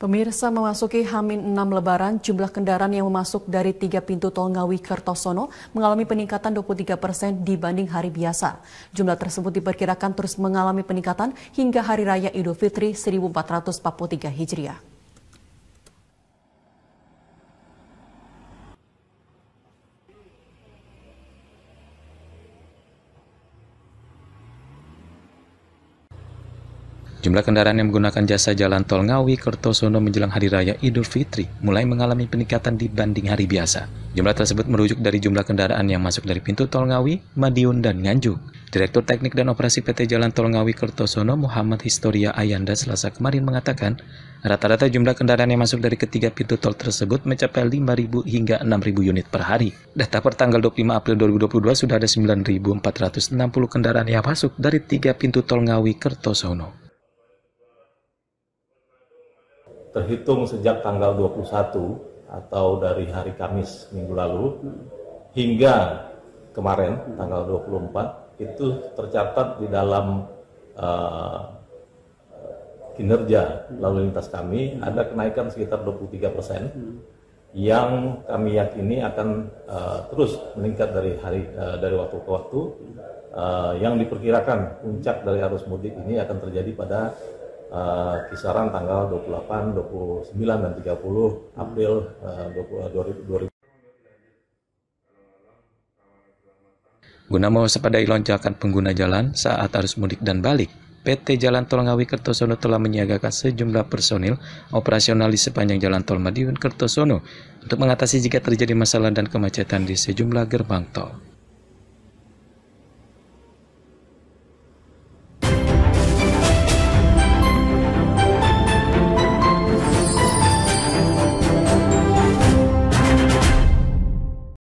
Pemirsa, memasuki H-6 Lebaran, jumlah kendaraan yang memasuk dari 3 pintu tol Ngawi Kertosono mengalami peningkatan 23% dibanding hari biasa. Jumlah tersebut diperkirakan terus mengalami peningkatan hingga Hari Raya Idul Fitri 1443 Hijriah. Jumlah kendaraan yang menggunakan jasa jalan tol Ngawi Kertosono menjelang Hari Raya Idul Fitri mulai mengalami peningkatan dibanding hari biasa. Jumlah tersebut merujuk dari jumlah kendaraan yang masuk dari pintu tol Ngawi, Madiun, dan Nganjuk. Direktur Teknik dan Operasi PT Jalan Tol Ngawi Kertosono Muhammad Historia Ayanda Selasa kemarin mengatakan, rata-rata jumlah kendaraan yang masuk dari ketiga pintu tol tersebut mencapai 5.000 hingga 6.000 unit per hari. Data per tanggal 25 April 2022 sudah ada 9.460 kendaraan yang masuk dari 3 pintu tol Ngawi Kertosono. Terhitung sejak tanggal 21 atau dari hari Kamis minggu lalu hingga kemarin tanggal 24 itu tercatat di dalam kinerja lalu lintas kami ada kenaikan sekitar 23% yang kami yakini akan terus meningkat dari waktu ke waktu, yang diperkirakan puncak dari arus mudik ini akan terjadi pada kisaran tanggal 28, 29, dan 30 April 2020. Guna mewaspadai lonjakan pengguna jalan saat arus mudik dan balik, PT Jalan Tol Ngawi Kertosono telah menyiagakan sejumlah personil operasional di sepanjang Jalan Tol Madiun Kertosono untuk mengatasi jika terjadi masalah dan kemacetan di sejumlah gerbang tol.